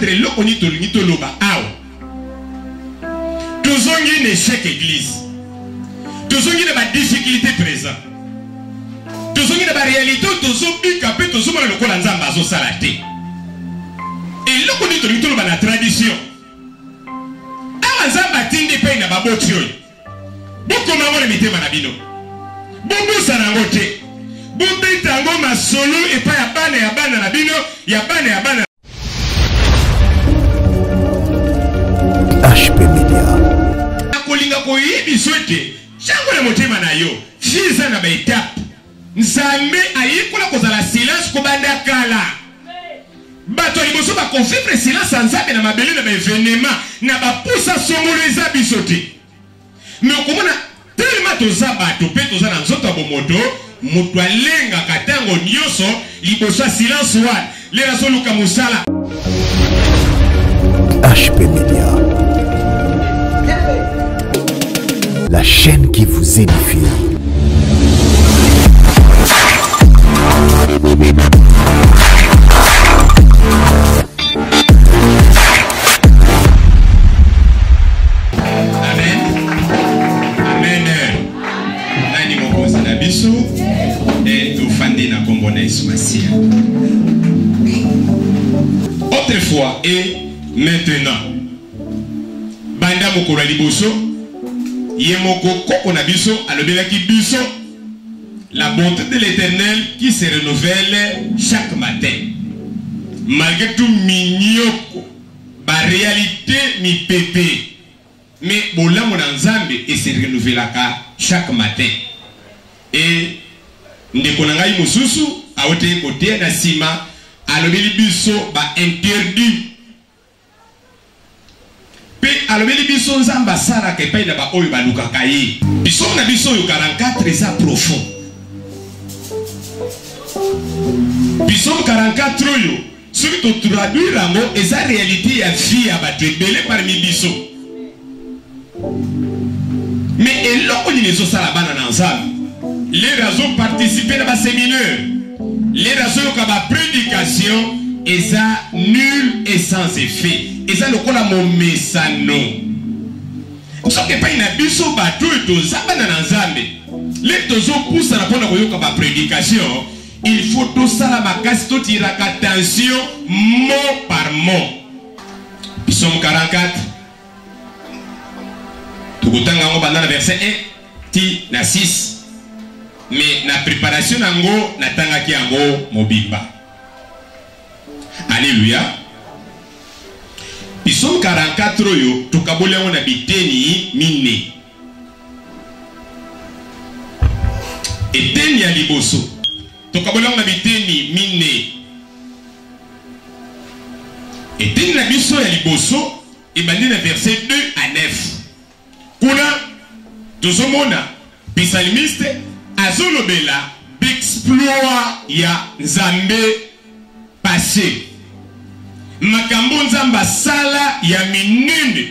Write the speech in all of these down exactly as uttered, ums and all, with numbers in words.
comprendre loko ni tolingi toloba awa. Tozongi une échec église. Tozongi na ba difficulté présent. Tozongi na ba réalité tozobika pe tozomona lokola nzamba azo sala te. Et loko ni tolingi toloba na tradition. Awa nzamba tindi pe na baboti oyo. Bokoma ngole mitema na bino. Bobusa na ngote. Bobeta ngo masolo et pas ya bana ya bana na bino, ya bana ya bana. H P Media. Akolinga ko yibi sote. Chango na motema na yo. Fiza na ba étape. Nzambe ayikola kozala silence ko banda kala. Bato liboso ba confirme silence nzambe na mabele na ba événement na ba poussa somoleza bisote. Mais okomona tellement toza bato pe toza na nzoto bomoto moto alenga katango nyoso liboso silence wa lera soluka musala. H P Media, la chaîne qui vous édifie. Autrefois et maintenant, banda mokolo liboso yemoko koko na biso alobelaki biso la bonté de l'Éternel qui se renouvelle chaque matin. Malgré tout mignoko ba réalité mi pépé, mais bola mon nzambe et se renouvellaka chaque matin. Et ndeko na ngai mususu awote kote na sima alobeli biso ba interdit pe alobeli biso nzamba sara ke pa ina ba oyo ba lukaka ye biso na biso yo quarante-quatre eza profond biso quarante-quatre oyo soki to traduire yango eza réalité ya vie ya bato ebele parmi biso mais eloko nini ezosala bana na nzambe les raisons participer à un séminaire, les raisons comme la prédication, et ça nul et sans effet. Et ça le cola mon messano. Ce qui n'est pas une abysse au bateau et tout ça, les tozo poussent à la bonne comme la prédication. Il faut tout ça la macasse, tout tirer attention mot par mot. Ils sont quarante-quatre. Tout le temps, on va dans le verset un, ti na six. Mais na préparation nango natanga ki yango mobimba. Alléluia. Psalm quarante-quatre yo tukabole on na biteni mine. Eteni ya liboso. Tukabole on na biteni mine. Eteni na biso ya liboso ebandi na verset deux à neuf. Kuna tozomona psalmiste azolobela exploit ya nzambe passé makambo nzamba sala ya minene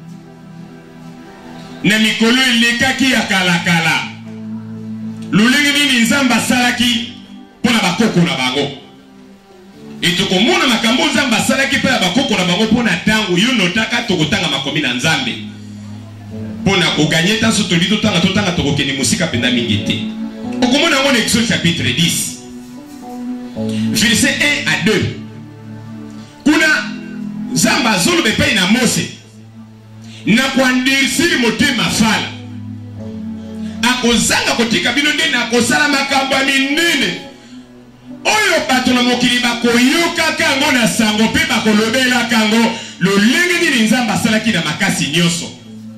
na mikolo elekaki ya kalakala lolenge nini nzamba salaki pona bakoko na bango etokomona makambo nzamba salaki pe ya bakoko na bango pona tango yo notaka tokotanga makomi na nzambe pona koganye tanso tolito tanga totanga tokokeni musika penda mingi te. Okomona ngone Exode chapitre dix verset un à deux. Kuna zamba zolo bepai na Mose na kwandirisiri motema fala akozanga kotika bino nde na kosala makambo minene oyo bato na mokili bakoyoka kango na sango pe bakolobela kango lolenge nini nzamba asalaki na makasi nyonso.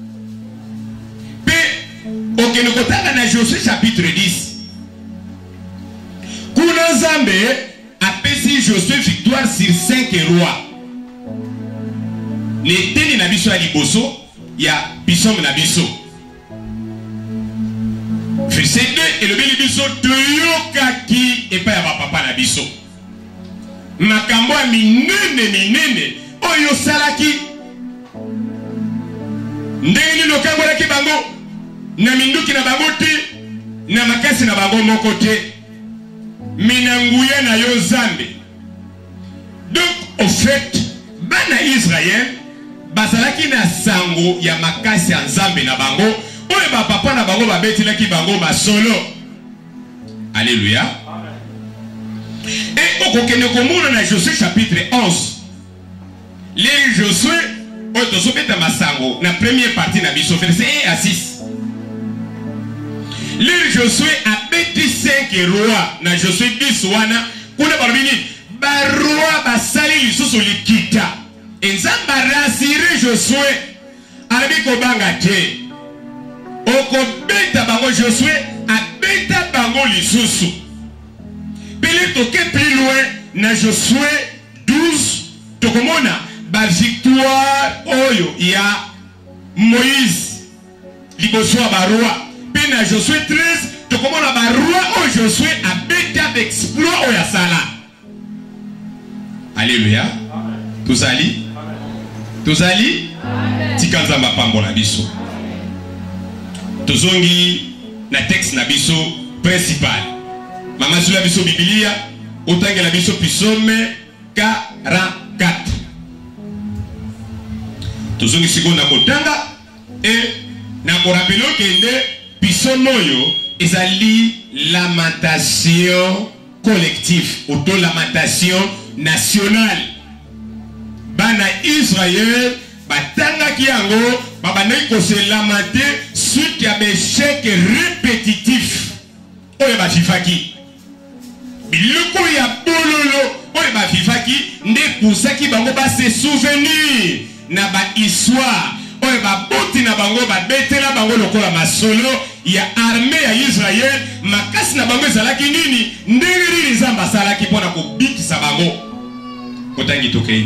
Ok, nous comptons dans Josué chapitre dix. Kuna Nzambe a pesi Josué victoire sur cinq rois. Neteni na biso ya liboso ya biso na biso. Verset deux, et le beli biso toyokaki et pas ya papa na biso. Makambo ya minene minene oyo salaki. Ndenge lokango la kibango. Na minduki na bango te na makasi na bango moko te mina nguya na yo Nzambe. Donc au fait bana bana Israël bazalaki na sango ya makasi ya Nzambe na bango oyo ba papa na bango babetelaki bango ba solo. Alléluia. Et au kokende komona na Josué chapitre onze. Les Josué oyo tozobeta masango na première partie na biso verset un à six. Les Josué abeti cinq rois na Josué dix wana kuna balobini ba roi basali lisusu likita. Nzambe rassuré Josué alabi kobanga te. Okobeta bango Josué abeta bango lisusu. Pele toke plus loin na Josué douze tokomona ba victoire oyo ya Moïse liboso ba roi. Pe na Josué treize tokomona ba roi oyo Josué abeta exploit oyo sala. Alléluia. Tozali Tozali tika Nzamba pambola biso. Tozongi na texte na biso principal. Mama sula biso Biblia otange la biso Psaume quarante-quatre. Tozongi seconde na kotanga et na ko rappelo kende Psaume oyo ezali lamentation collective ou lamentation nationale. Bana Israël batanga kiango babandaki ko se lamenter suite à des échecs répétitifs. Oyo ba fifaki biloko ya bololo oyo ba fifaki nde pusaki bango ba se souvenir na ba histoire oyo ba boti na bango ba betela bango lokola masolo ya armée ya Israël makasi na bango ezalaki nini ndenge Nzambe asalaki mpona kobikisa bango. Kotangi tokei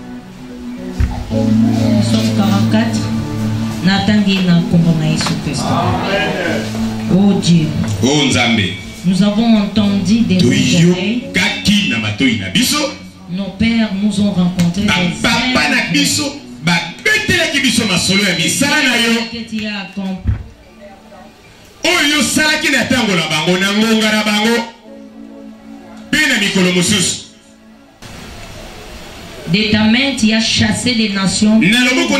Psaume quarante-quatre. Natangi na kombo na Yesu Kristo. Oh Dieu. Oh Nzambe. Nous avons entendu des oreilles. Kaki na matoi na biso. Nos pères nous ont rencontrés. Papa na biso ba betela ki biso masolo ya misala na yo. Que tu as accompli. Oyo salaki na tango na bango na ngonga na bango. Pena mikolo mosusu. De ta main, tu as chassé des nations. Tu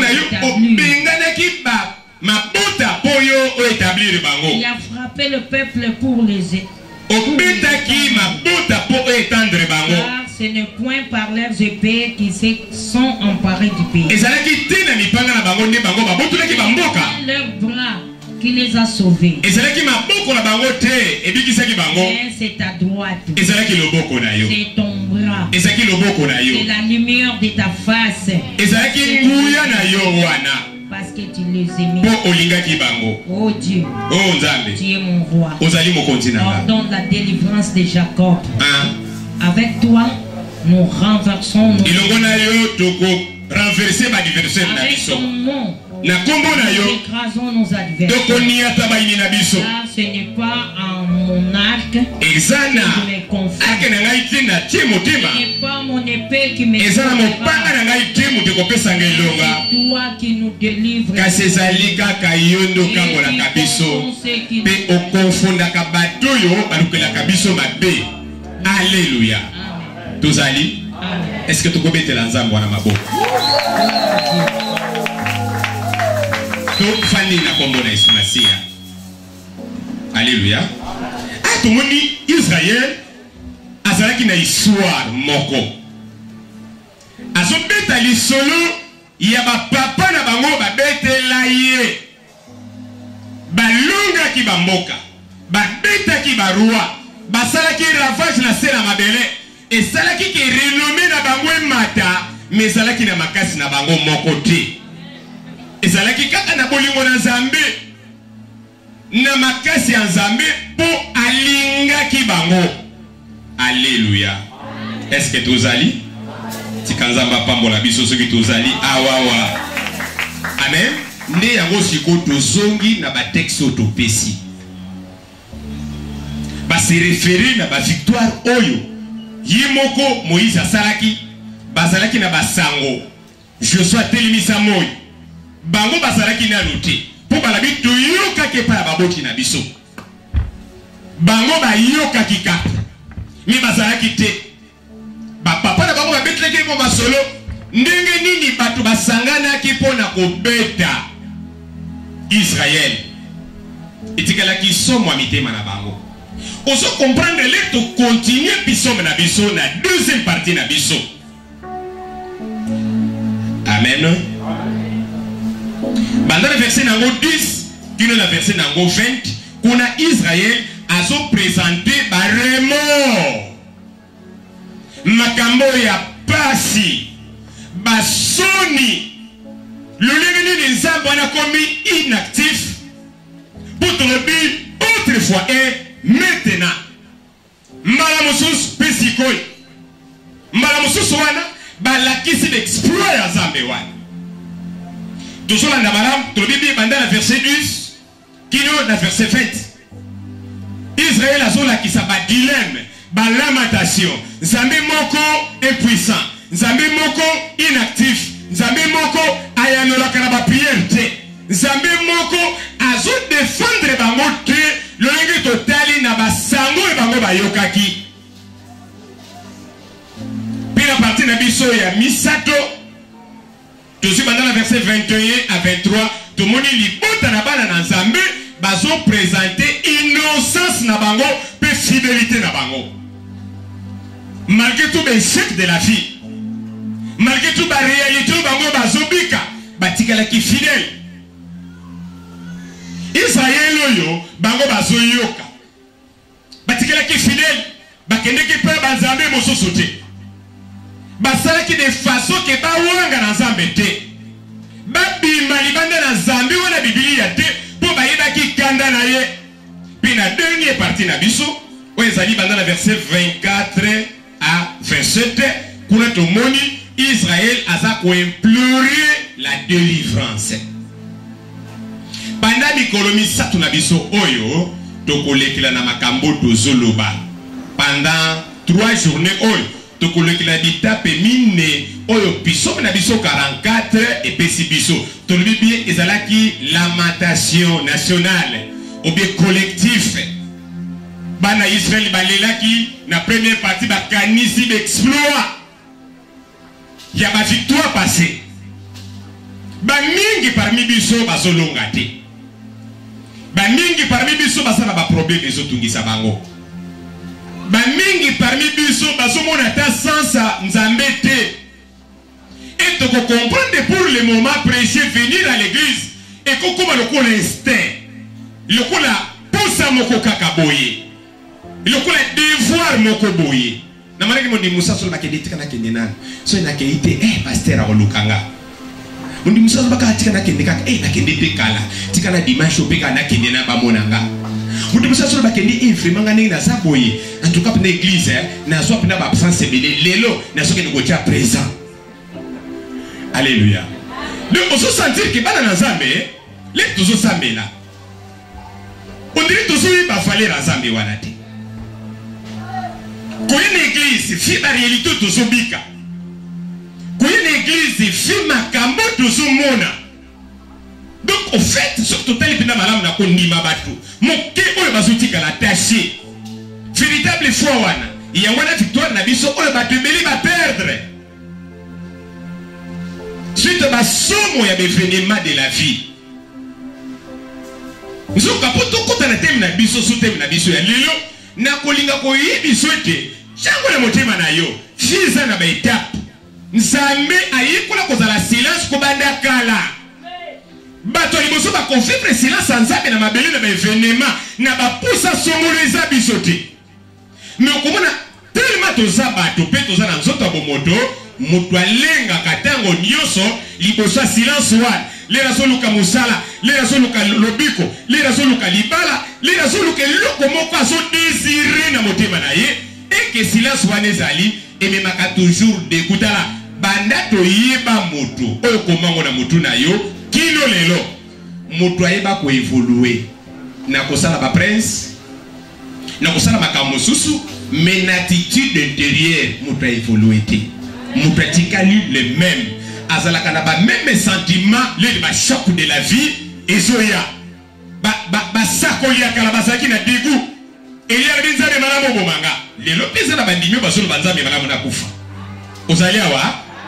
as frappé le peuple pour les car ce n'est point par leurs épées qu'ils se sont emparés du pays. C'est leur bras qui les a sauvés. Mais c'est ta droite. C'est ton bras. C'est la lumière de ta face. Parce que tu les aimais. Oh Dieu. Tu es mon roi. Ordonne la délivrance de Jacob. Avec toi, nous renversons nos avec ton nom. Nous écrasons nos adversaires. Là, ce n'est pas en mon arc que je me confie. Ce n'est pas mon épée qui me confie. C'est toi qui nous délivres. Alléluia. Tozali. Est-ce que tu peux mettre l'ensemble dans ma bouche? Alléluia. Ah, tout le monde dit Israël azalaki na histoire moko. Azobeta li solo ya ba papa na bango ba betela ye. Balunga ki bamboka. Ba beta ki barua. Basalaki ravage na sela mabele. Et salaki ki renommé na bango mata, mais salaki na makasi na bango moko te. Et salaki kaka na bolingo na Nzambe. Na makasi ya Nzambe po alinga ki bango. Alléluia. Est-ce que tozali? Tikanzamba pambola biso soki tozali awawa. Amen. Nde yango siko tozongi na ba texte topesi. Ba se référer na ba victoire oyo. Yimoko Moïse asalaki bazalaki na basango Joshua telimisa moyi bango bazalaki na luté po balabi toyoka ke pa baboti na biso bango ba yoka kikapa mi bazalaki te ba papa na bango ba betleki mo basolo ndenge nini bato basanganaki mpona kobeta Israël etikalaki somo ya mitema na bango. Ozo comprendre le to continuer biso na biso na deuxième partie na biso. Amen. Banda le verset nango dix kino na verset nango vingt kuna Israël azo présenter ba remords makambo ya pasi basoni lolengeni nzambe wana komi inactif pour te rebi autrefois et maintenant mbala mosusu pesikoi mbala mosusu wana balakisi l'exploit ya nzambe wana tozolanda malamu tolobi banda na verset dix kino na verset vingt Israël azolakisa ba dilemme ba lamentation nzambe moko impuissant nzambe moko inactif nzambe moko ayanolaka na ba prière te nzambe moko azo défendre bango te lolenge totali na basango e bango bayokaki pila parti na biso ya misato tozi banda na verset vingt et un à vingt-trois tomoni libota na bana na nzambe bazo présenter innocence na bango pe fidélité na bango malgré tout l'échec de la vie malgré tout la réalité bango bazobika batikalaki fidèle Israël oyo bango bazoyoka batikalaki fidèle bakendeki pe banzambe mosusu te basalaki de façon ke bawanga na nzambe te babima libanda na nzambe wana bibilia te po bayebaki kanda na ye puis na dernière partie na biso oyo ezali banda na verset vingt-quatre à vingt-sept kuna tomoni Israël aza koimplorer la délivrance banda mikolo misato na biso oyo tokolekela na makambo tozoloba pendant trois journées oyo tokolekela bitape mine oyo biso na biso quarante-quatre epesi biso tolobi bien ezalaki lamentation nationale ou bien collectif bana Israël balelaki na première partie bakanisi d'exploit ya ba victoire passée ba mingi parmi biso bazolonga te ba mingi parmi biso basala ba problème ezotungisa bango ba mingi parmi biso bazomona ta sansa nzambe te et to comprendre pour le moment prêcher venir à l'église et kokoma lokola instinct lokola posa moko kaka boye lokola devoir moko boye na manaki mo ndi musa so bakende tika na kende nana so na keite eh pasteur akolukanga ndi musa so baka tika na kende kaka eh na kende te kala tika na dimanche opeka na kende na bamonanga ndi musa so bakende eh vraiment ngani na saboye en tout cas pour l'église eh na so pina ba absence belé lelo na so kende ko tia présent alléluia donc on se sentir que bana na nzambe les tozo sambela on dirait tozo ba valer na nzambe wana te ko une église fi ba réalité tozo bika ko une église fi makambo tozo mona donc au fait surtout tel pina malamu na ko ndima batu moke oyo bazotika la tâche véritable foi wana ya wana victoire na biso oyo batebeli ba perdre suite ba somo ya événement de la vie nzoka poto kota na teme na biso so teme na biso ya lelo na kolinga ko yibiso ete chango na motema na yo fiza na ba étape nzambe ayikola kozala silence ko banda kala bato liboso ba confirmer silence nzambe na mabele na ba événement na ba pousa somoleza biso te mais okomona tellement toza bato pe toza na nzoto bomoto moto alenga katango nyoso liboso silence wana lera soluka musala lera soluka lobiko lera soluka libala lera soluka loko moko aso désirer na motema na ye et que silence wana ezali ememaka toujours dekutala banda toyeba moto oyo komango na motu na yo kilo lelo moto ayeba ko évoluer na kosala ba prince na kosala makambo susu mais l'attitude intérieure moto a évolué te moto atikali le même azalaka na ba même sentiment le ba choc de la vie ezoya ba ba ba sakoli akala bazaki na dégoût et il y a des années malamu bomanga lelo pesa na bandimio basolo banzambe malamu na kufa ozali awa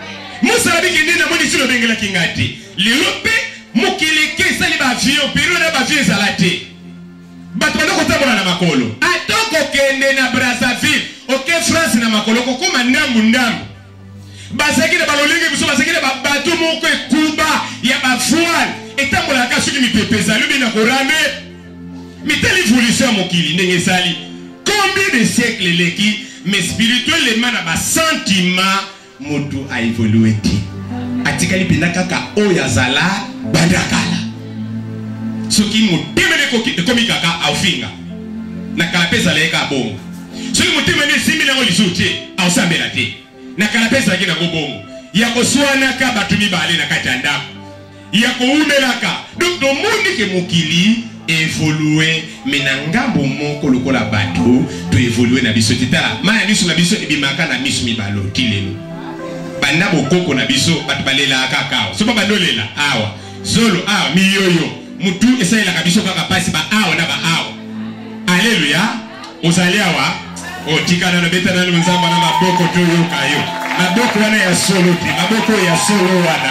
mosala bikende na moni silo bengela kingati lelo pe mokileke sali ba avion pero na ba avion ezala te bato bana kotambola na makolo atoko kende na Brazzaville oke France na makolo kokoma ndambu ndambu basaki na balolenge biso basaki na bato moko ekuba ya ba voile etambola ka soki mipepeza lobi na korame miteli évolution mokili ndenge ezali combien de siècles leki mais spirituellement na ba sentiment moto a évolué ti atikali penda kaka oyo azala bandakala soki motemene ekomi kaka aufinga na kala pe ezalaki ka bongo soki motemene esimbeli yango lisusu te aosambela te na kala pe ezalaki nango bongo ya koswanaka bato mibale na kati ya ndako ya koumelaka donc tomoni ke mokili évolué mais na ngambo moko lokola bato to évolué na biso titala maya miso na biso ebimaka na miso mibalo tilelo banda bokoko na biso bato balela kakao so babandolela awa zolo awa miyoyo mutu esalela biso kaka pasi ba awa na ba awa alleluya ozali awa otikana na beta na nzamba na maboko to yokayo maboko wana ya solo ti maboko ya solo wana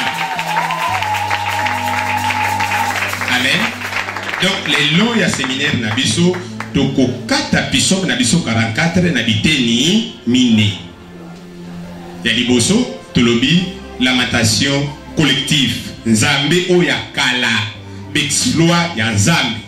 amen. Donc les lois ya séminaire na biso toko kata biso na biso quarante-quatre na biteni mine ya liboso tolobi lamentation collective nzambe oya kala exploit ya nzambe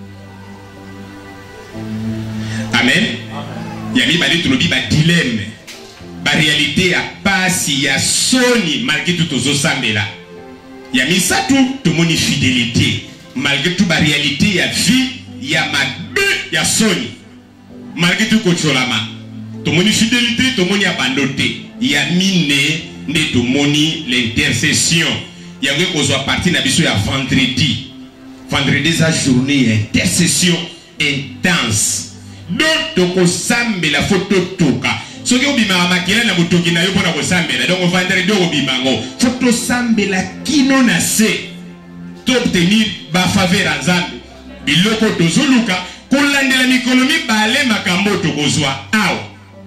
amen ya mibali tolobi ba dilemme ba réalité ya pasi ya soni malgré tout ozosambela ya misatu tomoni fidélité malgré tout ba réalité ya vie ya mabe ya soni malgré tout kocholama tomoni fidélité tomoni abandote ya mine nde tomoni l'intercession ya ngwe kozwa parti na biso ya vendredi vendredi za journée intercession intense donc tokosambela foto toka soki obimaka makila na botoki na yo mpona kosambela donc vendredi okobimango foto sambela kino na se to obtenir bafaveur ya nzambe biloko tozoluka kolandela mikolo mibale makambo tokozwa awa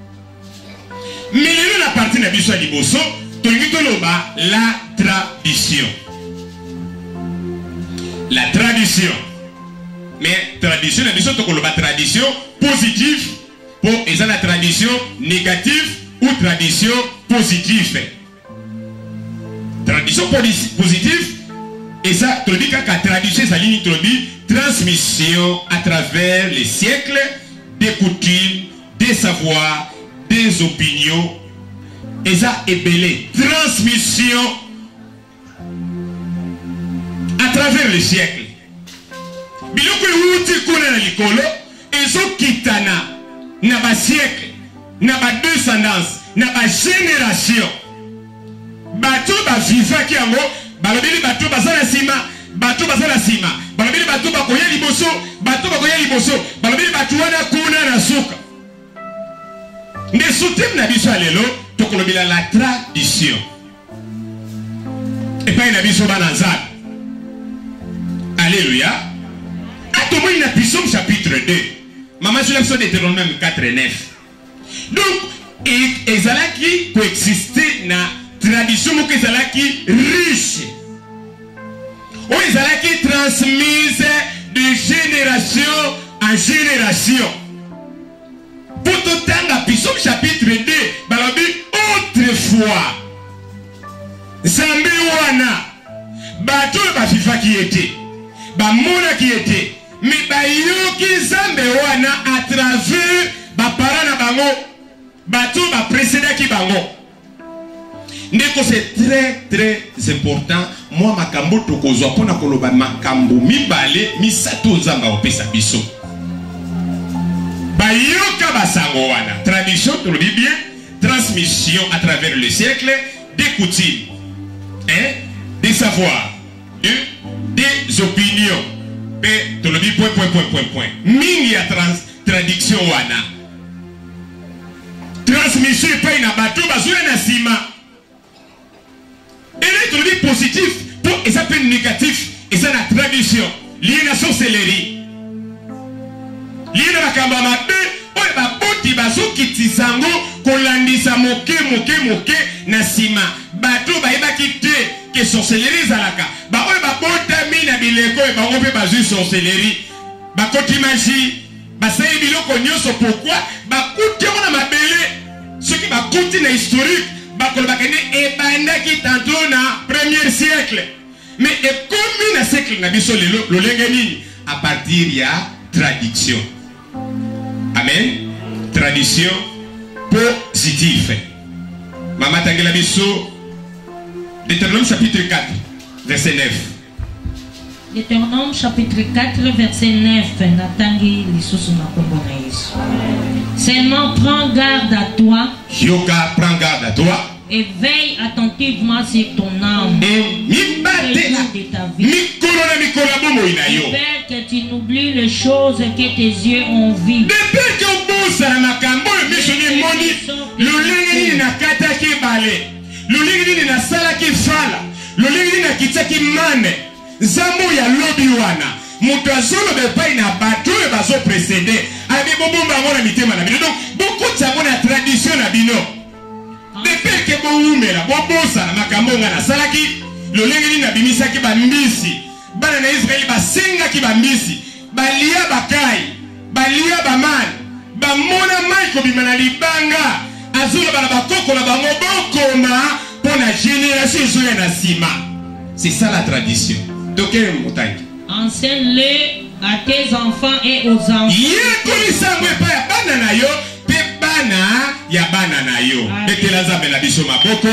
milelo na parti na biso ya liboso tolingi toloba la tradition la tradition mais tradition na biso tokoloba tradition positive pour eza la tradition négative ou tradition positive tradition positive eza tolobi kaka tradition ezali nini tolobi transmission à travers les siècles des coutumes des savoirs des opinions eza ebele transmission à travers les siècles biloko euti kuna na likolo ezokitana na ba siècle na ba descendance na ba génération bato bavivaki yango balobeli bato baza na nsima bato baza na nsima balobeli bato bakoya liboso bato bakoya liboso balobeli bato wana kuna na suka nde soteme na biso ya lelo tokolobela la tradition epai na biso bana nzambe alléluia atomoni na Psaume chapitre deux mama sur l'épisode Deutéronome quatre neuf donc ezalaki koexiste na tradition moko ezalaki riche oyo ezalaki transmise de génération en génération pour totanga Psaume chapitre deux balobi autrefois nzambe wana bato bafifaki ete bamonaki ete me bayoki nzambe wana à travers bapara na bango bato baprécédaki bango ndeko c'est très très important moi makambo tokozwa mpona koloba makambo mibale misato nzambe aopesa biso bayoka basango wana tradition tolobi bien transmission à travers le siècle des coutumes hein? Des savoirs de, des opinions pe tolobi point point point point point mingi ya trans, traduction wana transmission epai na bato bazoya na nsima ele tolobi positif po eza mpe négatif eza na tradition lié na sorcellerie lié na makambo mabe oyo baboti bazokitisa yango kolandisa moke moke moke nasima bato bayebaki te ke sorcellerie ezalaka baoyo babotami na bileko e bango mpe bazwi sorcellerie bakoti magie basali biloko nyonso pourquoi bakuti yango na mabele soki bakuti na historique bakolobaka nde ebandaki tantôt na premier siècle mais ekomi na siècle na biso lelo lolenge nini à partir ya tradition. Amen. Tradition positive. Mama Tangela Bisso, Deutéronome chapitre quatre, verset neuf. Deutéronome chapitre quatre, verset neuf. Natangi lisusu makombo na Yesu. Seulement prends garde à toi. Yoka, prends garde à toi. Et veille attentivement sur ton âme. Et mi batela. Mikolo na mikolo bomo inayo. Père, que tu n'oublies les choses que tes yeux ont vues. Depuis que bosa na makambo misoni moni, lolenge ni nakata ki bale. Lolenge ni na sala ki fala. Lolenge ni na kitaki mane. Zambo ya lobi wana. Mutu azolo bepai na bato e bazo précédé. Abi bobo bango na mitema na bino. Donc beaucoup de ça na tradition na bino. Depuis que boumela bobosa na makambo nga na salaki lolenge ni na bimisaki ba mbisi. Bana na Israeli basenga ki ba mbisi. Balia bakai. Balia baman. Bamona mai ko bimana libanga. Azula bana bakoko na bango bokoma pona génération zoya na sima. C'est ça la tradition. Toke motangi. Enseigne-le à tes enfants et aux enfants. Yekoli sangwe pa ya bana na yo, pe bana ya bana na yo. Betela nzambe na biso maboko.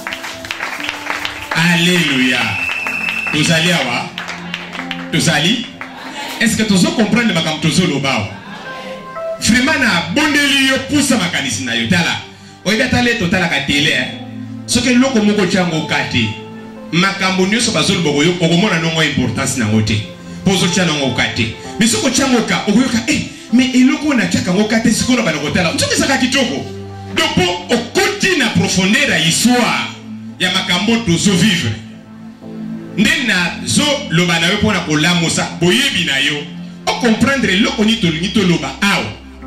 Alléluia. Tozali awa. Tozali. Est-ce que tozo comprendre makambo tozo lobao? Vraiment na bondeli yo poussa makanisi na yo tala. Oida tale totala ka tele. Soke loko moko chango kate. Makambo nyonso bazolo boyo okomona nongo importance na ngote. Pozo tshana ngokate. Misoko chango ka okoyoka eh mais eloko na tshaka ngokate sikono bana kotala. Nzoki saka kitoko. Donc po okoti na profondeur ya histoire ya makambo tozo vivre. Ndena zo loba na yo pona kolamosa boyebi na yo. O comprendre loko ni to ni to loba aw.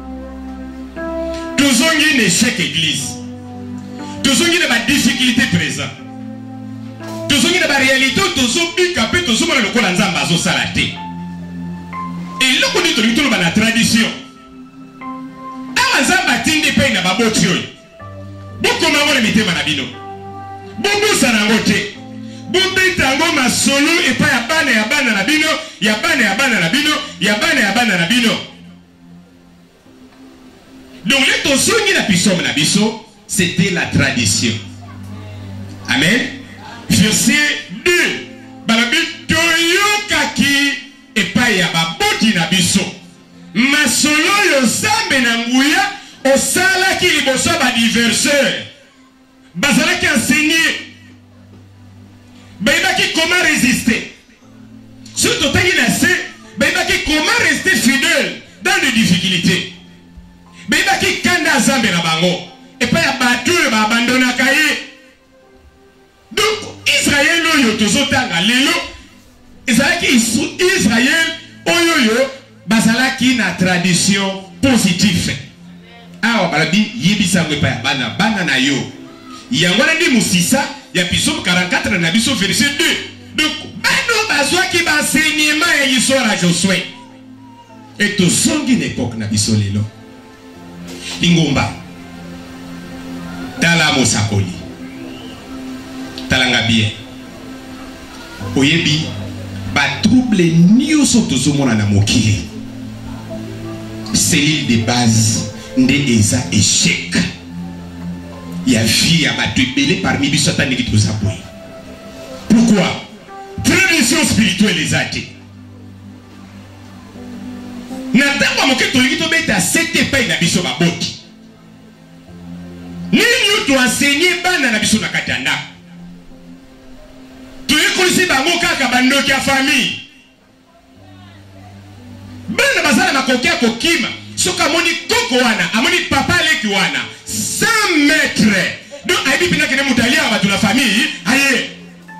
Tozongi ne chaque église. Tozongi na ba difficulté présent. Tozongi na ba réalité tozobi kapé tozomona lokola nzamba zo salate. Et loko ni to ni to loba na tradition. Awa nzamba tindi pe na baboti yo. Boko mangona mitema na bino. Bobo sanangote. Bobetango masolo et pas ya bana ya bana na bino, ya bana ya bana na bino, ya bana ya bana na bino. Donc les tosongi na biso na biso, c'était la tradition. Amen. Verset deux. Balabi toyokaki et pas ya baboti na biso. Masolo yo zambe na nguya osala ki liboso ba diverseur. Bazala ki enseigner. Baïbaki comment résister. Surtout tant qu'il a fait, Baïbaki comment rester fidèle dans les difficultés. Baïbaki kanda zambe na bango. Et pas ya batu ba abandona kaye. Donc Israël oyo tozotanga lelo. Israël Israël oyo yo bazalaki na tradition positive. Ah balabi yebisa ngwe pa ya bana bana na yo. Yangwana ndi musisa ya Psaume quarante-quatre na biso verset deux. Donc bano bazwa ki ba enseignement ya histoire à Josué. Et to songi na époque na biso lelo. Lingomba. Tala mosakoli. Talanga bien. Oyebi ba trouble nyonso tozomona na mokili. Cellule de base nde eza échec. Il y a vie à battre parmi les satanes qui nous appuient. Pourquoi? Tradition spirituelle les a été. Natamba moke to lingito beta sete pa na biso baboti. Nini to enseigner bana na biso na katanda. To yekolisi bango kaka bandoki ya famille. Bana bazala makokia kokima. Soka moni koko wana, amoni papa leki wana. cent mètres. Donc, Aïbi Pina qui est moutali à la famille, aïe.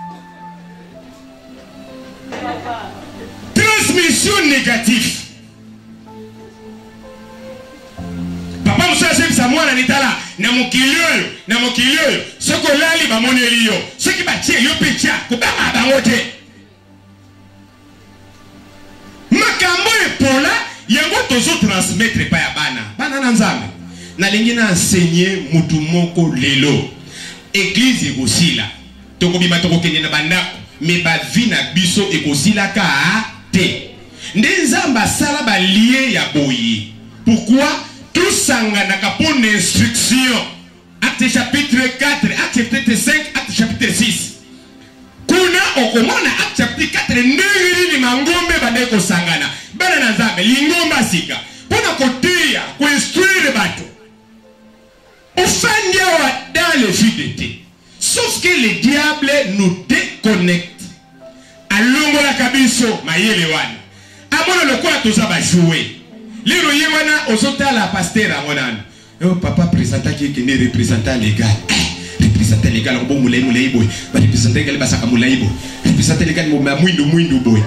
Transmission négative. Papa Moussa Jem Samoa Nanitala, na mokili oyo na mokili oyo soko lali bamoneli yo soki batie yo pecha kobanga bango te makambo epola yango tozo transmettre pa ya bana bana na nzambe nalingi na enseigner mutu moko lelo église ekosila tokobima tokokende na bandako me bavi na biso ekosilaka te nde nzambe asala balie ya boye pourquoi tosanganaka mpo na instruction acte chapitre quatre acte chapitre cinq acte chapitre six kuna okomona acte chapitre quatre ndenge nini mangombe bande kosangana bana na nzambe lingomba sika mpona koteya koinstruire bato ofandi awa dans le vide te sauf que le diable nous déconnecte alongolaka biso mayele wana amona lokola toza bajouer lelo ye wana ozotala pasteur yango nano oh papa présentant qui est représentant légal représentant légal on bon moulay moulay boy ba représentant légal basaka moulay boy représentant légal mo mwindu mwindu boy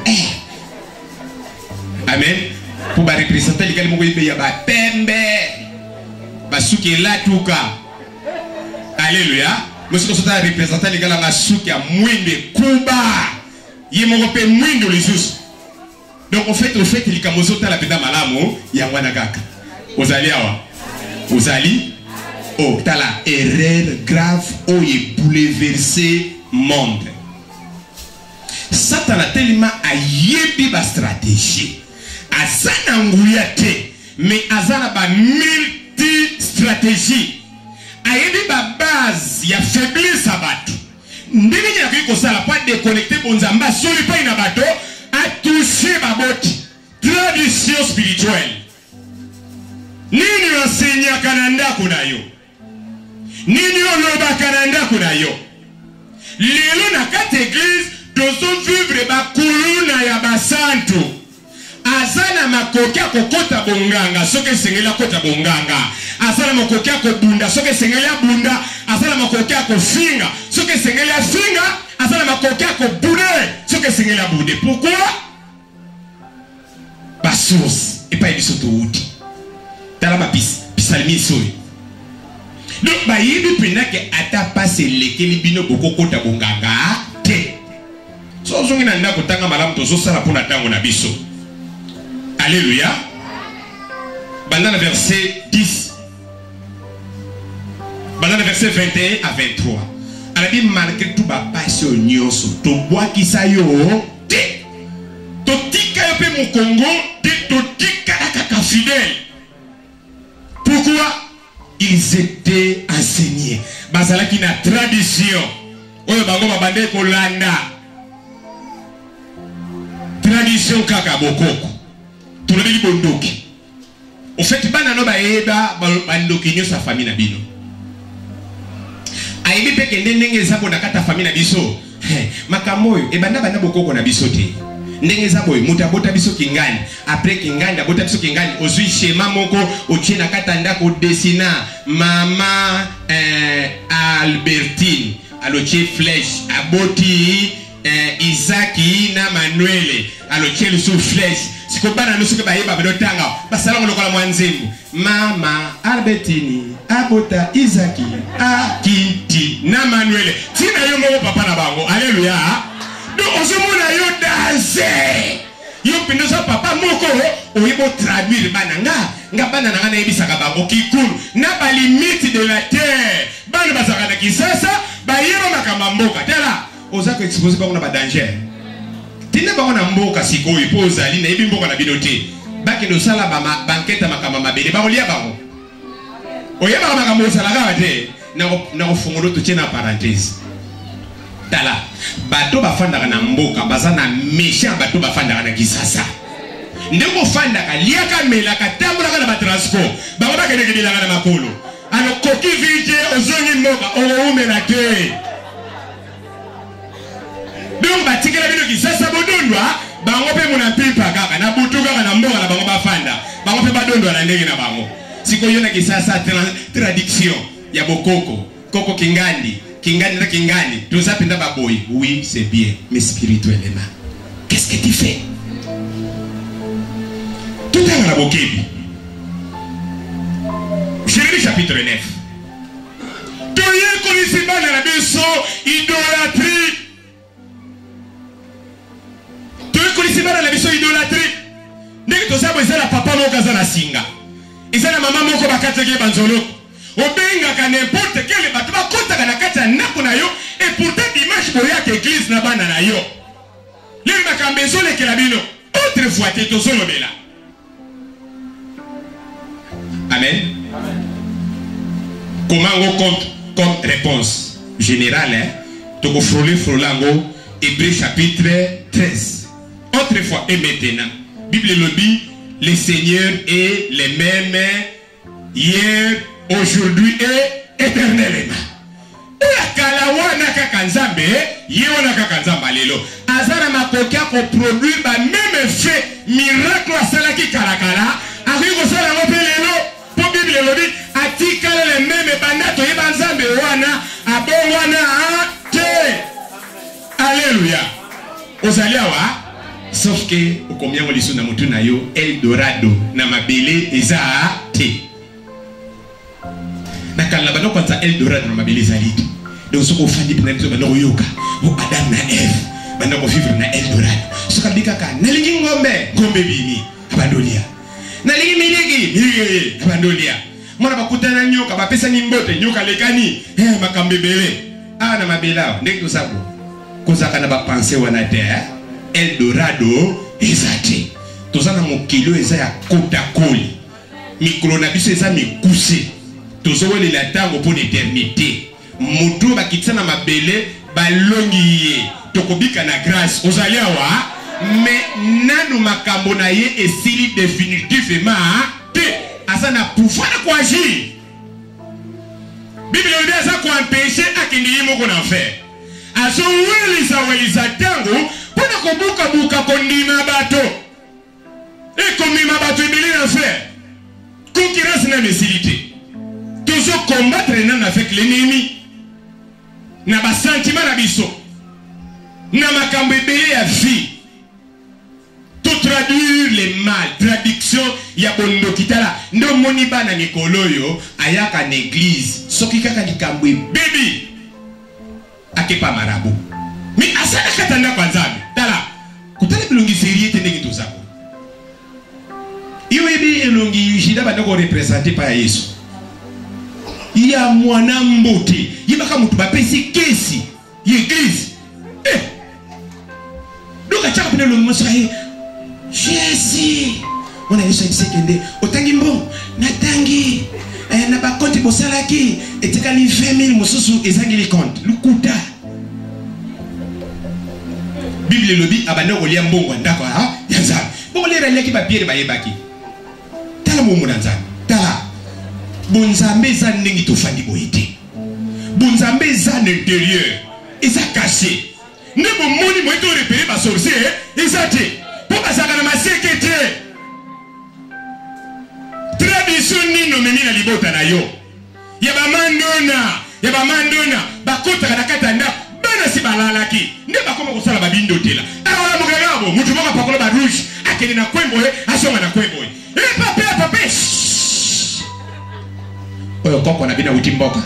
amen pour ba représentant légal mo yebe ya ba pembe basuki la tuka alléluia monsieur sota représentant légal nga suki ya mwinde kuba ye mo pe mwindu lisusu. Donc en fait, au fait, il y a la penda malamo, il y a un gaka. Ozali awa. Ozali. Oh, t'as la erreur grave, oh, il bouleversé monde. Satan a tellement a yebi ba stratégie. Azana nguyate, mais azana ba multi stratégie. A yebi ba base, ya faiblesse abatu. Ndenge ya kiko sala pas déconnecter bonzamba, soli pas ina bato. A touché ma botte. Tradition spirituelle. Nini enseigne kananda kunayo. Nini oloba kananda kunayo. Lelo na kati église dozo vivre ba kuluna ya basanto. Azana makokia kokota bonganga soke sengela kota bonganga. Azana makokia ko bunda soke sengela bunda. Azana makokia ko finga soke sengela finga. Azana makokia ko bude soke sengela bude. Pourquoi? Ba source et pas ebiso to uti. Tala ba bis bisalmi soyi. Donc ba yibi pena ke ata passe lekeli bino bokokota bonganga te. So zongi na ndako tanga malamu to so sala pona tango na biso. Alléluia. Bandana verset dix. Bandana verset vingt et un à vingt-trois. Arabi malgré tout ba passion nyonso to bois ki sa yo te. To tika yo pe mo Congo te to tika kaka fidèle. Pourquoi? Ils étaient enseignés. Basala ki na tradition. Oyo bango babande ko landa. Tradition kaka bokoko. Tulobeli bondoki. Au fait bana no ba eba bandoki nyo sa famille na bino. Aibi peke ndenge zabo na kata famille na biso. Makamoyo e banda bana bokoko na biso te. Ndenge zabo muta bota biso kingani. Après kingani da bota biso kingani ozui schéma moko otie na kata ndako desina mama eh, Albertine alotie flèche aboti eh, Isaki na Manuele alotie le sous flèche. Sikobana no soke bayeba bedotanga basala ngolokola mwanzembu mama Albertini abota Isaki akiti na Manuele tina yo moko papa na bango. Alléluia. Donc ozomona yo danser yo pinoza papa moko oyibo traduire bana nga nga bana na na ebisaka bango kikulu na ba limite de la terre bana basaka na kisasa bayeba makamba mboka tela ozako exposer bango na ba danger. Tina bango na mboka sikoyi po ozali na yebi mboka na bino te baki no sala ba banketa makamba mabele bango lia bango oyeba makambo osala te na na ofungolo to tena parenthèse tala bato bafandaka na mboka bazana méchant bato bafandaka na kisasa ndeko fandaka liaka melaka tambolaka na ba transport bango bakende bilanga na makolo ano koki vije ozongi mboka oumela te. Donc batikela bino kisasa bodondwa bango pe mona pipa kaka na butu kaka na mboka na bango bafanda bango pe badondwa na ndenge na bango siko yona kisasa tra tradiction ya bokoko koko kingandi kingandi na kingandi tout ça penda baboy. Oui c'est bien mais spirituellement qu'est-ce que tu fais tout est la bokebi. Jérémie chapitre neuf toyekolisi bana na biso idolâtrie. Toyekolisi bana na biso idolâtrie. Ndenge tozabo ezala papa moko aza na singa. Ezala mama moko bakataki banzoloko. Obengaka n'importe quel bato bakotaka na kati ya ndako na yo et pourtant dimanche boyaka église na bana na yo. Leli makambo ezolekela bino. Autrefois te tozolobela. Amen. Comment on compte comme réponse générale, hein? Donc, frôler, frolango, Hébreux chapitre treize. Autrefois et maintenant, Bible le dit, le Seigneur est le même hier, aujourd'hui et éternellement. Kalawa naka kanzambe, yeo naka kanzamba lelo. Azara makokia ko produire ba même effet miracle à cela qui karakala. Arrive ça la mope lelo. Pour Bible le dit, atikala le même banato yebanzambe wana abon wana te. Alléluia. Ozaliawa. Sauf que au combien on lisu na mutu na yo Eldorado na mabele eza te. Na kala bano kwanza Eldorado na mabele zalito. Donc ce qu'on fait ni pena nzo bano yoka. Mo Adam na Eve bano ko vivre na Eldorado. So kabika ka na lingi ngombe ngombe bini abandolia. Na lingi miligi miligi abandolia. Mwana bakutana nyoka bapesa ni mbote nyoka lekani eh makambebele. Ah na mabela ndeko sabo. Kozaka na ba penser wana te. Eldorado ezate. Tozana mokilo eza ya kota koli. Mikolo na biso eza mikuse. Tozowele la tango pour l'éternité. Mutu bakitsana mabele balongi ye. Tokobika na grâce. Ozalia wa mais nanu makambo na ye esili définitivement te. Asa na pouvoir kwa agir. Bible dit asa ko empêcher akindi yimo na faire. Aso weli za weli za tango pona kobuka buka kondima bato. Et kondima bato ibili na faire. Concurrence na mesilité. Toujours combattre avec l'ennemi. Na ba sentiment na biso. Na makambo ebele ya vie. Tout traduire les mal. Traduction ya bondo kitala. Ndo moni bana mikoloyo ayaka na église. Soki kaka likambo baby. Akepa marabu. Mi asana katanda kwa nzambe. Tala. Kutale bilongi seriete ndenge tozako. Iyo ebi elongi jida bandoko représenter pa Yesu. Ya mwana mbote. Yibaka mutu bapesi kesi. L'église. Eh. Donc achaka pene longi mosaye. Jésus. On a Yesu msekende. Otangi mbo. Natangi. Eh, na ba compte bosalaki. Etekali vingt mille mosusu ezangi li compte. Lukuta. Bible lobi abane kolia mbongo ndako ha yanza. Bongo lera leki ba pierre ba yebaki. Tala mo muna nzambe. Tala. Bonzambe za ndingi tofandi boyete. Bonzambe za l'intérieur. Eza caché. Ne bo moni mo eto repérer ba sorcier, eza te. Po basaka na masekete. Tradition nino memi na libota na yo. Ya ba mandona, ya ba mandona, bakota kana katanda. Bana si balalaki. Ne bakoma kosala babindo tela. Ala mugagabo, mutu moka pakola ba rouge, akeni na kwembo e, asonga na kwembo e. E pape pape. Oyo koko na bina utimboka.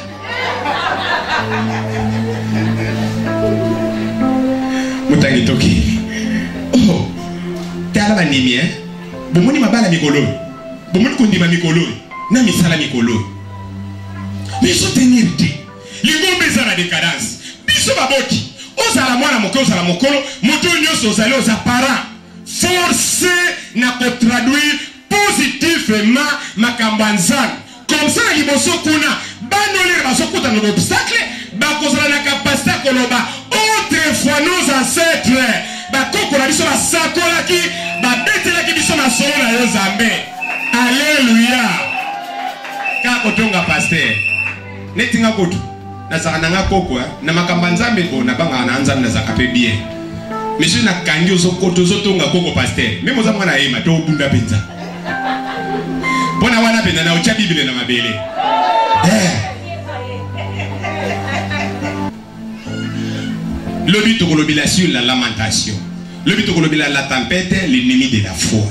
Mutangi toki. Oh. Tala banimi eh. Bomoni mabala mikolo. Bomoni kundima mikolo. Na misala mikolo. Biso tenir di. Lingombe za la décadence. Biso baboti. Ozala mwana moke ozala mokolo, moto nyoso ozali oza parent. Forcé na ko traduire positivement makambo nzambe. Comme ça liboso kuna banolera basokuta no obstacle bakozala na capacité koloba autrefois nos ancêtres bakoko na biso basakolaki babetelaki biso na solo na yo Nzambe. Alléluia. Kako tonga pasteur netinga kotu nazaka nanga koko na makamba Nzambe ko na banga na Nzambe nazaka pe bien. Monsieur na kangi ozokoto ozotonga koko pasteur même oza mwana yema to bunda penza. Bona wana pena na ucha Bible na mabele. Eh. Le but de sur la lamentation. Le but de la tempête, l'ennemi de la foi.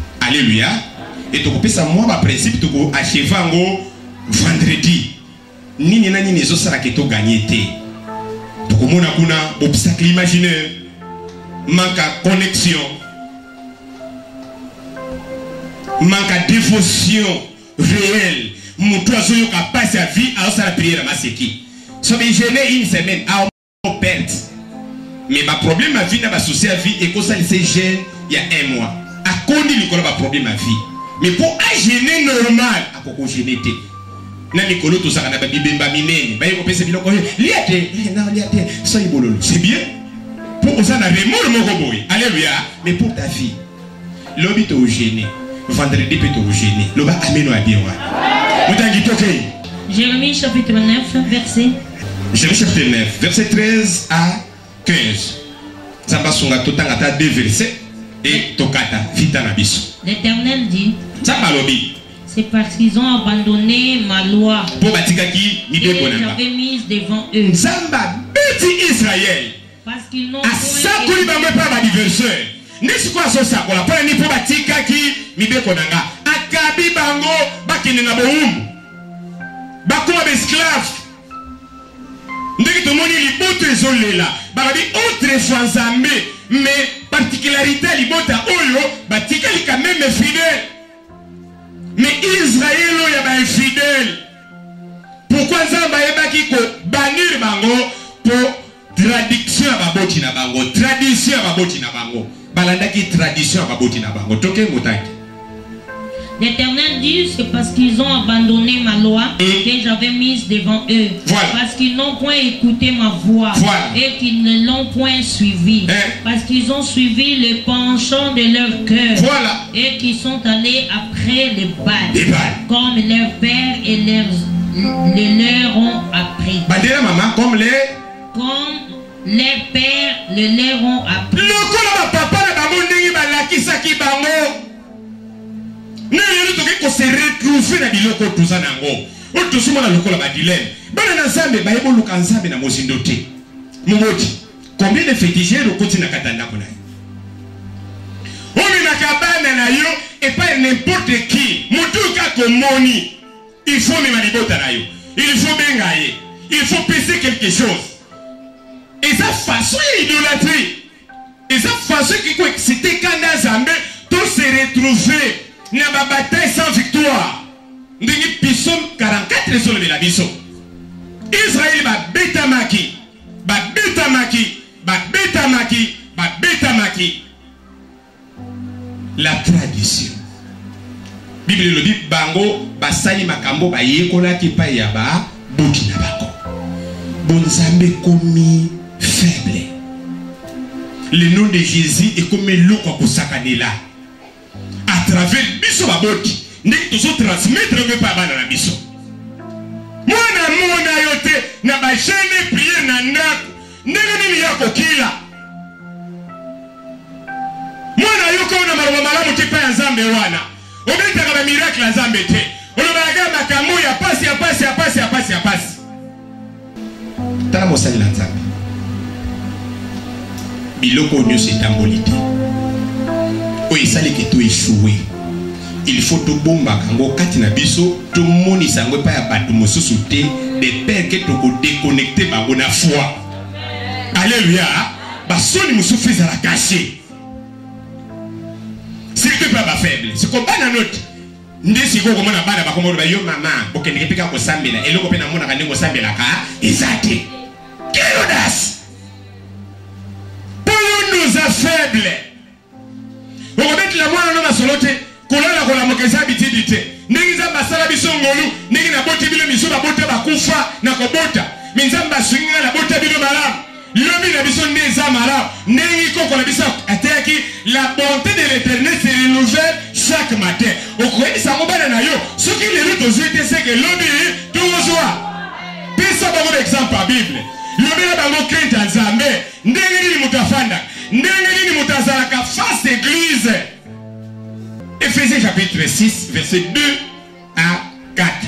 Alléluia. Et tu peux ça moi par principe tu peux achever en vendredi. nini na nini ezosala ke toganye te. Tokomona kuna obstacle imaginaire, manque à connexion, manque à dévotion réelle. Mon oiseau yo ka passe à vie à la prière à maseki. So be gêner une semaine à perte. Mais ma problème à vie n'a pas souci à vie et que ça c'est gêne il y a un mois. À kondi likolo ba problème à vie. Mais pour un gêner normal, à koko gêner té. Na likolo to saka na ba bibemba minene. Ba yeko pese biloko liate. Na liate. So ibololo. C'est bien. Pour ça na remor moko boy. Alléluia. Mais pour ta vie. Lobi to gêner. Vendredi peut te gêner. Loba ameno a bien wa. Jérémie chapitre neuf, verset. Jérémie chapitre neuf, verset treize à quinze. Zamba songa totanga deux versets et tokata vita na biso. L'Éternel dit. Zamba lobi. C'est parce qu'ils ont abandonné ma loi que j'avais mise devant eux. Zamba beti Israël. Parce qu'ils n'ont asakoli bango pa ba diverseur. Nesi kwa so sakola pona ni po batika ki mibeko nanga. Akabi bango bakene na boum. Bakoma esclave. Ndeki to moni liboto ezolela. Barabi autrefois Nzambe, mais particularité libota oyo batika li quand même fidèle. Mais Israël oyo ba infidèle. Pourquoi Nzamba yebaki ko banir bango pour tradition ya baboti na bango, tradition ya baboti na bango. Balandaki tradition ya baboti na bango. Toke motaki. L'Éternel dit, c'est parce qu'ils ont abandonné ma loi et que j'avais mise devant eux. Voilà. Parce qu'ils n'ont point écouté ma voix. Voilà. Et qu'ils ne l'ont point suivi. Hein? Parce qu'ils ont suivi le penchant de leur cœur. Voilà. Et qu'ils sont allés après les Baals. Les Baals. Comme leurs pères et leurs, les leurs ont appris. Bandera maman comme les. Comme les pères le leur ont appris. Le colon papa na bango ndenge balakisaki bango. Ne yeli toki ko se retrouver na biloko tuza nango. O tosuma na lokola ba dilemme. Bana na Nzambe ba yebo luka Nzambe na mozindo te. Mumoti. Combien de féticheurs au côté na katanda kona. On na kabana na yo et pas n'importe qui. Mutuka komoni. Il faut me malibota na yo. Il faut bengaye. Il faut peser quelque chose. Et sa façon d'idolâtrer. Et sa façon qui quoi c'était quand Nzambe tout se retrouver. Il y a une bataille sans victoire. Nous avons Psaume quarante-quatre sur le Bisso. Israël va bétamaki, va bétamaki, va bétamaki, va bétamaki. La tradition. Bible le dit bango basali makambo ba yekola ki pa ya ba bokina bako. Bonzambe komi faible. Le nom de Jésus est comme l'eau ko sakanela. À travers biso baboti ndeki tozo transmettre nge pa bana na biso mwana mwana yote na ba chaîne prière na ndako ndenge nini yako kila mwana yoko na maroma malamu tipa ya Nzambe wana obetaka ba miracle ya Nzambe te olobaga makambo ya pasi ya pasi ya pasi ya pasi ya pasi tala mosali na Nzambe biloko nyonso etamboli te. Il faut tout bomba kango katina biso tout moni sangwe pa ya batu mosusu te de père que to déconnecter bango na foi. Alléluia. Ba soni musufi za la cacher. C'est que pas faible. C'est comme bana note. Ndesi ko ko mona bana ba ko mo ba yo mama bokende pika ko sambela eloko pe na mona ka ndingo sambela ka ezate. Quelle audace. Pour nous a faible. On va mettre la moine dans la solote. Kolala kola mokeza bitidite. Ndingi za basala bisongolu, ndingi na bote bilo miso ba bote ba kufa na kobota. Minzamba swinga na bote bilo malam. Lobi na biso ndeza malam. Ndingi koko na biso ateki la bonté de l'Éternel se renouvelle chaque matin. Okoyi sa mobana na yo, soki le luto zuite c'est que lobi tout joie. Pesa ba exemple par Bible. Lobi na bango crainte à Nzambe. Ndingi ni mutafanda. Ndingi ni mutazalaka face église. Éphésiens chapitre six, verset deux à quatre.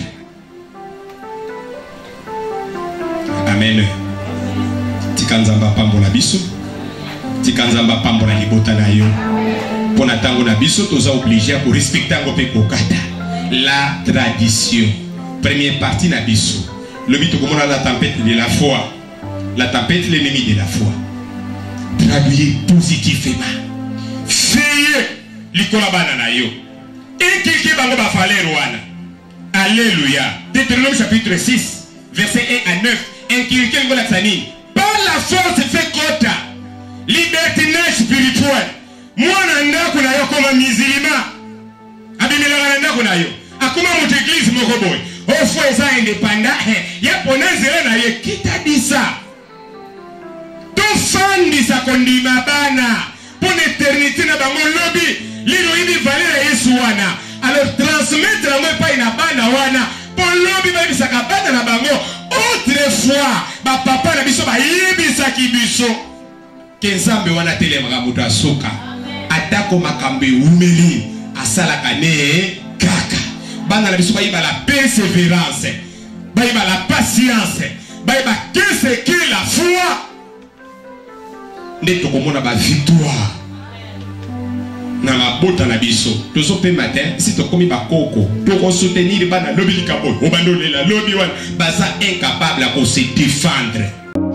Amen. Tikanzamba pambola biso. Tikanzamba pambola libota na yo. Pona tango na biso toza obligé pour respecter ngo pe kokata. La tradition. Première partie na biso. Le but de la tempête de la foi. La tempête, l'ennemi de la foi. Traduisez positivement. Fayez l'ikola banana yo. Inculquez bango ba faler wana. Alléluia. Deutéronome chapitre six, verset un à neuf. Inculquez ngola tsani. Par la force fait kota. Libertinage spirituel. Mwana ndako na yo koma musulman. Abimela ndako na yo. Akuma mu église moko boy. Au fois ça indépendant. Ya pona zero na ye kita bisa. To fandi sa kondima bana. Pour l'éternité na bango lobby. Lilo ini valera Yesu wana. Alors transmettre la moi pas na bana wana. Pour lobby ba bisa ka bana na bango. Autrefois ba papa na biso ba yibisa ki biso. Kenzambe wana telemaka mutu asoka. Atako makambe umeli asala kane kaka. Bana na biso ba yiba la persévérance. Ba yiba la patience. Ba yiba qu'est-ce que la foi. Nde tokomona ba victoire. Na mabota na biso. Tozo pe matin si tokomi ba koko. Toko soutenir bana lobby likabo. Obandole la lobby wana baza incapable à se défendre.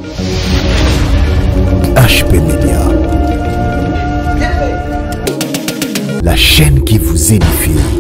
H P Media, la chaîne qui vous édifie.